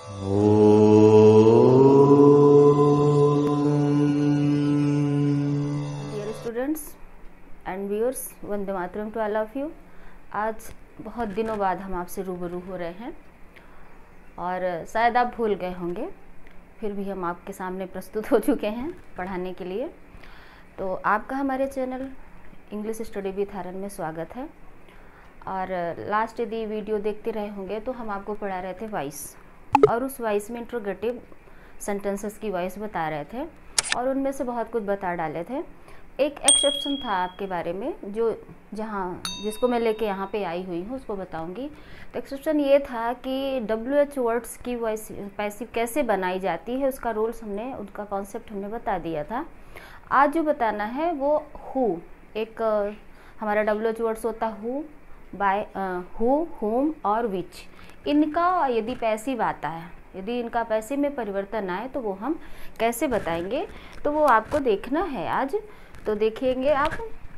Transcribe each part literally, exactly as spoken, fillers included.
Dear students and viewers, Vande Mataram to all of you. आज बहुत दिनों बाद हम आपसे रूबरू हो रहे हैं और शायद आप भूल गए होंगे, फिर भी हम आपके सामने प्रस्तुत हो चुके हैं पढ़ाने के लिए। तो आपका हमारे channel English study with Aryan में स्वागत है। और लास्ट यदि वीडियो देखते रहे होंगे तो हम आपको पढ़ा रहे थे वॉइस, और उस वॉइस में इंट्रोगेटिव सेंटेंसेस की वॉइस बता रहे थे और उनमें से बहुत कुछ बता डाले थे। एक एक्सेप्शन था आपके बारे में, जो जहाँ जिसको मैं लेके यहाँ पे आई हुई हूँ उसको बताऊँगी। तो एक्सेप्शन ये था कि डब्ल्यू एच वर्ड्स की वॉइस पैसिव कैसे बनाई जाती है, उसका रूल्स हमने, उनका कॉन्सेप्ट हमने बता दिया था। आज जो बताना है वो हु, एक हमारा डब्ल्यू एच वर्ड्स होता हु, बाय, हु, हुम और विच। इनका यदि पैसिव आता है, यदि इनका पैसिव में परिवर्तन आए तो वो हम कैसे बताएंगे, तो वो आपको देखना है आज। तो देखेंगे आप।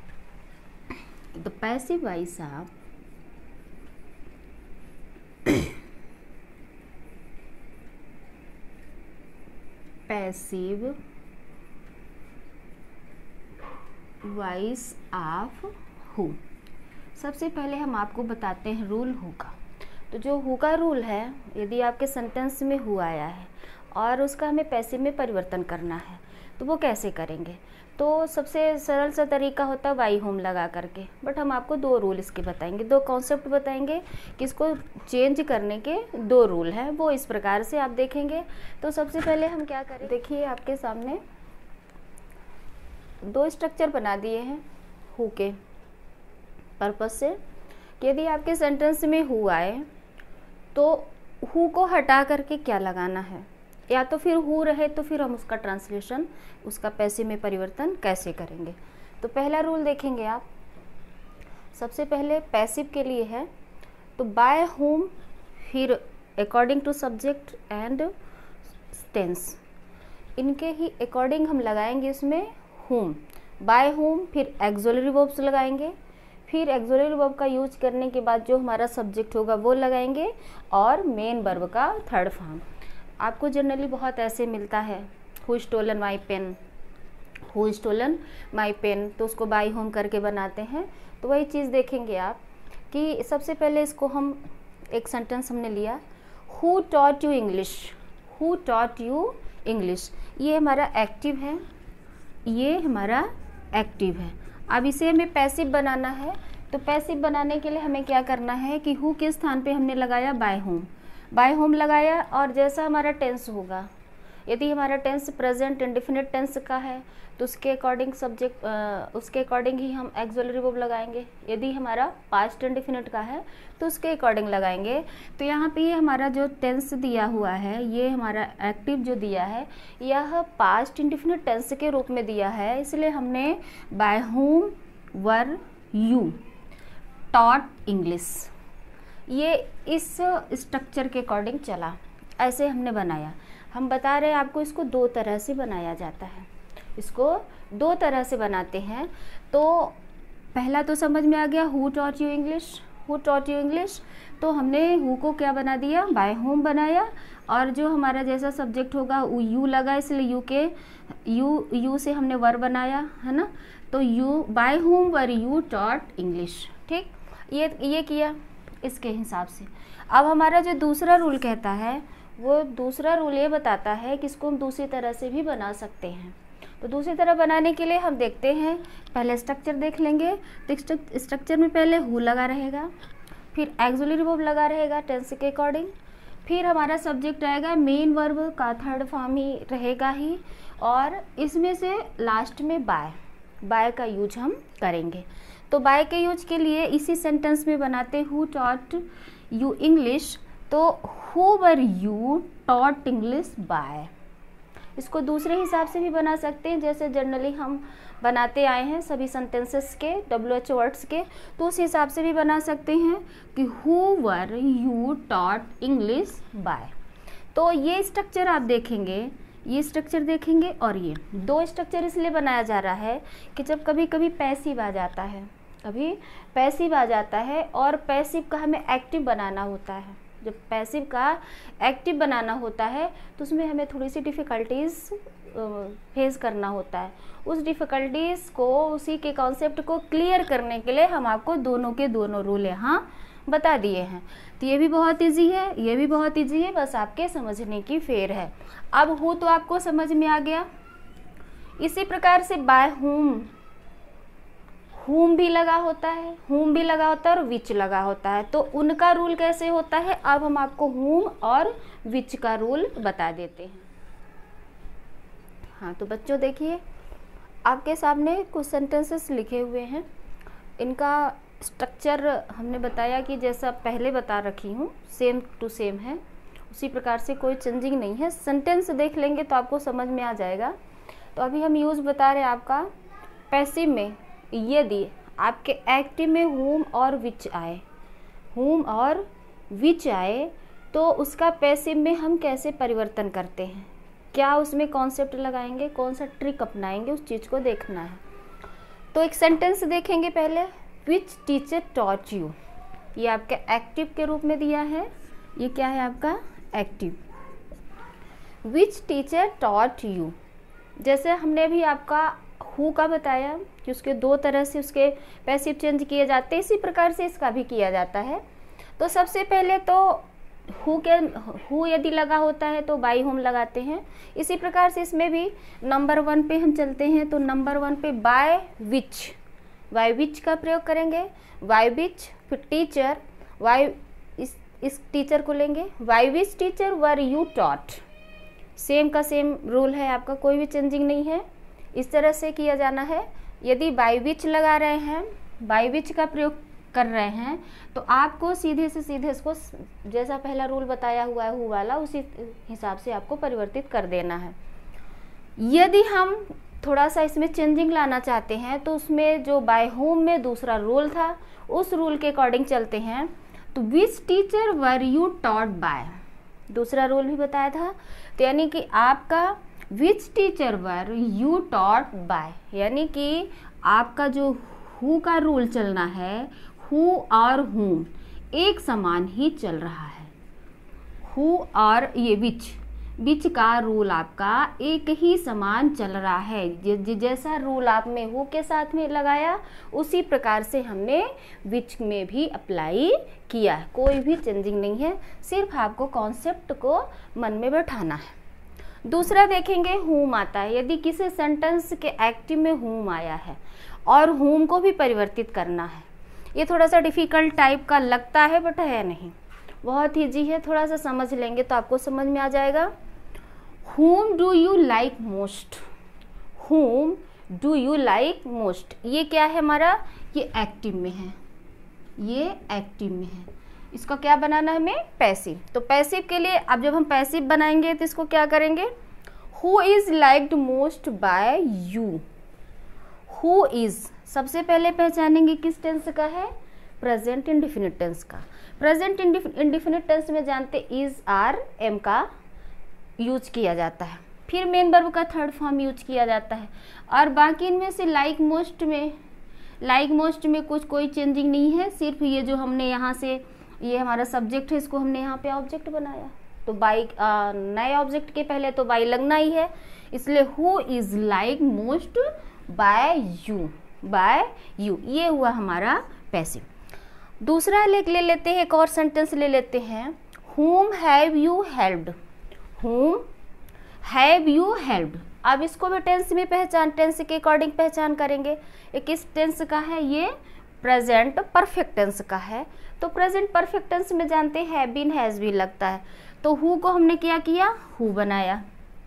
तो पैसिव वॉइस आप पैसिव वॉइस ऑफ हु। सबसे पहले हम आपको बताते हैं रूल हु का। तो जो हु का रूल है, यदि आपके सेंटेंस में हु आया है और उसका हमें पैसिव में परिवर्तन करना है तो वो कैसे करेंगे। तो सबसे सरल सा तरीका होता है बाई होम लगा करके, बट हम आपको दो रूल इसके बताएंगे, दो कॉन्सेप्ट बताएंगे कि इसको चेंज करने के दो रूल हैं। वो इस प्रकार से आप देखेंगे। तो सबसे पहले हम क्या करें, देखिए आपके सामने दो स्ट्रक्चर बना दिए हैं हु के पर्पस से। यदि आपके सेंटेंस में हु आए तो हु को हटा करके क्या लगाना है, या तो फिर हु रहे तो फिर हम उसका ट्रांसलेशन, उसका पैसिव में परिवर्तन कैसे करेंगे। तो पहला रूल देखेंगे आप। सबसे पहले पैसिव के लिए है तो बाय हुम, फिर according to subject and tense, इनके ही अकॉर्डिंग हम लगाएंगे इसमें हुम। बाय हुम, फिर एक्सोलरी वर्ब्स लगाएंगे, फिर एक्सोलरी वर्ब का यूज करने के बाद जो हमारा सब्जेक्ट होगा वो लगाएंगे, और मेन वर्ब का थर्ड फॉर्म। आपको जनरली बहुत ऐसे मिलता है, who stolen my pen, who stolen my pen, तो उसको बाई होम करके बनाते हैं। तो वही चीज़ देखेंगे आप कि सबसे पहले इसको हम, एक सेंटेंस हमने लिया, who taught you English, who taught you English, ये हमारा एक्टिव है, ये हमारा एक्टिव है। अब इसे हमें पैसिव बनाना है। तो पैसिव बनाने के लिए हमें क्या करना है कि हु के स्थान पे हमने लगाया बाय होम, बाय होम लगाया, और जैसा हमारा टेंस होगा, यदि हमारा टेंस प्रेजेंट इंडेफिनिट टेंस का है तो उसके अकॉर्डिंग सब्जेक्ट, उसके अकॉर्डिंग ही हम एक्सोलरी वर्ब लगाएंगे। यदि हमारा पास्ट इंडेफिनिट का है तो उसके अकॉर्डिंग लगाएंगे। तो यहाँ पे ये हमारा जो टेंस दिया हुआ है, ये हमारा एक्टिव जो दिया है, यह पास्ट इंडेफिनिट टेंस के रूप में दिया है, इसलिए हमने by whom were you taught English, ये इस स्ट्रक्चर के अकॉर्डिंग चला, ऐसे हमने बनाया। हम बता रहे हैं आपको इसको दो तरह से बनाया जाता है, इसको दो तरह से बनाते हैं। तो पहला तो समझ में आ गया, who taught you English, who taught you English. तो हमने हु को क्या बना दिया, बाय होम बनाया, और जो हमारा जैसा सब्जेक्ट होगा वो यू लगा, इसलिए यू के यू यू से हमने वर बनाया, है ना। तो you, by whom were you taught English, ठीक, ये ये किया इसके हिसाब से। अब हमारा जो दूसरा रूल कहता है, वो दूसरा रूल ये बताता है कि इसको हम दूसरी तरह से भी बना सकते हैं। तो दूसरी तरह बनाने के लिए हम देखते हैं, पहले स्ट्रक्चर देख लेंगे। तो स्ट्रक्चर में पहले हु लगा रहेगा, फिर एक्सोलरी वर्ब लगा रहेगा टेंस के अकॉर्डिंग, फिर हमारा सब्जेक्ट आएगा, मेन वर्ब का थर्ड फॉर्म ही रहेगा ही, और इसमें से लास्ट में बाय, बाय का यूज हम करेंगे। तो बाय के यूज के लिए इसी सेंटेंस में बनाते हु टॉट यू इंग्लिश, तो who were you taught English by. इसको दूसरे हिसाब से भी बना सकते हैं, जैसे जनरली हम बनाते आए हैं सभी सेंटेंसेस के डब्ल्यू एच वर्ड्स के, तो उस हिसाब से भी बना सकते हैं कि who were you taught English by. तो ये स्ट्रक्चर आप देखेंगे, ये स्ट्रक्चर देखेंगे, और ये दो स्ट्रक्चर इसलिए बनाया जा रहा है कि जब कभी कभी पैसिव आ जाता है, कभी पैसिव आ जाता है और पैसिव का हमें एक्टिव बनाना होता है, जब पैसिव का एक्टिव बनाना होता है तो उसमें हमें थोड़ी सी डिफ़िकल्टीज़ फेस करना होता है। उस डिफ़िकल्टीज़ को, उसी के कॉन्सेप्ट को क्लियर करने के लिए हम आपको दोनों के दोनों रूल यहाँ बता दिए हैं। तो ये भी बहुत इजी है, ये भी बहुत इजी है, बस आपके समझने की फेर है। अब हु तो आपको समझ में आ गया। इसी प्रकार से बाय हुम, हुम भी लगा होता है, हुम भी लगा होता है और विच लगा होता है। तो उनका रूल कैसे होता है, अब हम आपको हुम और विच का रूल बता देते हैं। हाँ, तो बच्चों देखिए, आपके सामने कुछ सेंटेंसेस लिखे हुए हैं। इनका स्ट्रक्चर हमने बताया कि जैसा पहले बता रखी हूँ, सेम टू सेम है, उसी प्रकार से कोई चेंजिंग नहीं है। सेंटेंस देख लेंगे तो आपको समझ में आ जाएगा। तो अभी हम यूज़ बता रहे हैं आपका पैसिव में, यदि आपके एक्टिव में हुम और विच आए, हुम और विच आए तो उसका पैसिव में हम कैसे परिवर्तन करते हैं, क्या उसमें कॉन्सेप्ट लगाएंगे, कौन सा ट्रिक अपनाएंगे, उस चीज़ को देखना है। तो एक सेंटेंस देखेंगे पहले, विच टीचर टॉट यू। ये आपके एक्टिव के रूप में दिया है, ये क्या है आपका active. Which teacher taught you, जैसे हमने भी आपका हु का बताया कि उसके दो तरह से उसके पैसिव चेंज किए जाते हैं, इसी प्रकार से इसका भी किया जाता है। तो सबसे पहले तो हु के हु यदि लगा होता है तो बाई हुम लगाते हैं। इसी प्रकार से इसमें भी नंबर वन पे हम चलते हैं, तो नंबर वन पे बाय विच, बाय विच का प्रयोग करेंगे। बाय विच, फिर टीचर, बाय इस इस टीचर को लेंगे, by which teacher were you taught. Same का सेम रूल है आपका, कोई भी चेंजिंग नहीं है, इस तरह से किया जाना है। यदि बाय विच लगा रहे हैं, बाय विच का प्रयोग कर रहे हैं, तो आपको सीधे से सीधे इसको जैसा पहला रूल बताया हुआ है हु वाला, उसी हिसाब से आपको परिवर्तित कर देना है। यदि हम थोड़ा सा इसमें चेंजिंग लाना चाहते हैं तो उसमें जो बाय होम में दूसरा रूल था, उस रूल के अकॉर्डिंग चलते हैं। तो which teacher were you taught by, दूसरा रूल भी बताया था। तो यानी कि आपका which teacher were you taught by, यानी कि आपका जो हु का रूल चलना है, हु और हुम एक समान ही चल रहा है। हु और ये विच, विच का रूल आपका एक ही समान चल रहा है। जैसा रूल आपने हु के साथ में लगाया उसी प्रकार से हमने विच में भी अप्लाई किया है, कोई भी चेंजिंग नहीं है, सिर्फ आपको कॉन्सेप्ट को मन में बैठाना है। दूसरा देखेंगे हुम आता है। यदि किसी सेंटेंस के एक्टिव में हुम आया है और हुम को भी परिवर्तित करना है, ये थोड़ा सा डिफ़िकल्ट टाइप का लगता है बट है नहीं, बहुत ईजी है, थोड़ा सा समझ लेंगे तो आपको समझ में आ जाएगा। Whom do you like most? Whom do you like most? ये क्या है हमारा, ये एक्टिव में है, ये एक्टिव में है। इसका क्या बनाना है हमें, पैसिव। तो पैसिव के लिए अब जब हम पैसिव बनाएंगे तो इसको क्या करेंगे, Who is liked most by you? Who is सबसे पहले पहचानेंगे किस टेंस का है, प्रेजेंट इंडेफिनिट टेंस का। प्रेजेंट इंडेफिनिट टेंस में जानते इज, आर, एम का यूज किया जाता है, फिर मेन वर्ब का थर्ड फॉर्म यूज किया जाता है। और बाकी इनमें से लाइक मोस्ट में, लाइक मोस्ट में कुछ कोई चेंजिंग नहीं है, सिर्फ ये जो हमने यहाँ से, ये हमारा सब्जेक्ट है, इसको हमने यहाँ पे ऑब्जेक्ट बनाया। तो बाई नए ऑब्जेक्ट के पहले तो बाई लगना ही है, इसलिए who is like most by you, by you, ये हुआ हमारा पैसिव। दूसरा ले ले लेते हैं, एक और सेंटेंस ले लेते हैं, whom have you helped? whom have you helped? अब इसको भी टेंस में पहचान, टेंस के अकॉर्डिंग पहचान करेंगे। ये किस टेंस का है, ये प्रेजेंट परफेक्ट टेंस का है। तो प्रेजेंट परफेक्ट टेंस में जानते हैं हैव बीन, हैज बीन लगता है, तो हु को हमने क्या किया, हु बनाया।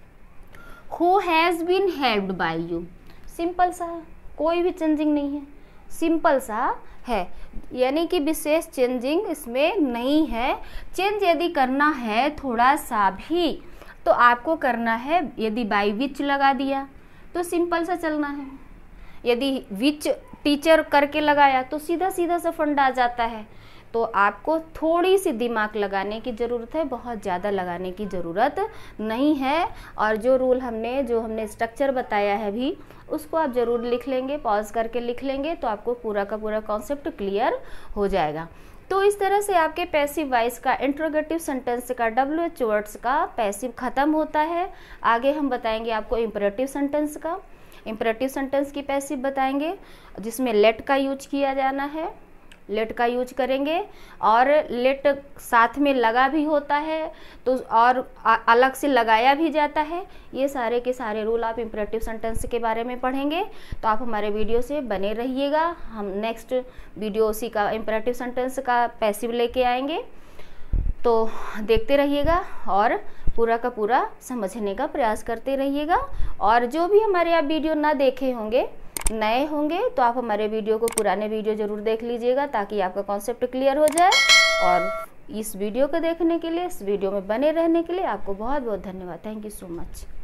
Who has been helped by you, simple सा है, कोई भी चेंजिंग नहीं है, सिंपल सा है, यानी कि विशेष चेंजिंग इसमें नहीं है। चेंज यदि करना है थोड़ा सा भी तो आपको करना है, यदि बाय विच लगा दिया तो सिंपल सा चलना है, यदि विच टीचर करके लगाया तो सीधा सीधा सा फंडा आ जाता है। तो आपको थोड़ी सी दिमाग लगाने की ज़रूरत है, बहुत ज़्यादा लगाने की ज़रूरत नहीं है। और जो रूल हमने जो हमने स्ट्रक्चर बताया है भी, उसको आप ज़रूर लिख लेंगे, पॉज करके लिख लेंगे तो आपको पूरा का पूरा कॉन्सेप्ट क्लियर हो जाएगा। तो इस तरह से आपके पैसिव वॉइस का, इंट्रोगेटिव सेंटेंस का, डब्ल्यू एच वर्ड्स का पैसिव खत्म होता है। आगे हम बताएंगे आपको इंपरेटिव सेंटेंस का। इंपरेटिव सेंटेंस की पैसिव बताएंगे जिसमें लेट का यूज किया जाना है, लेट का यूज करेंगे, और लेट साथ में लगा भी होता है तो और अलग से लगाया भी जाता है। ये सारे के सारे रूल आप इंपरेटिव सेंटेंस के बारे में पढ़ेंगे, तो आप हमारे वीडियो से बने रहिएगा। हम नेक्स्ट वीडियो उसी का इंपरेटिव सेंटेंस का पैसिव लेके आएंगे, तो देखते रहिएगा और पूरा का पूरा समझने का प्रयास करते रहिएगा। और जो भी हमारे आप वीडियो ना देखे होंगे, नए होंगे, तो आप हमारे वीडियो को, पुराने वीडियो ज़रूर देख लीजिएगा ताकि आपका कॉन्सेप्ट क्लियर हो जाए। और इस वीडियो को देखने के लिए, इस वीडियो में बने रहने के लिए आपको बहुत बहुत धन्यवाद। Thank you so much.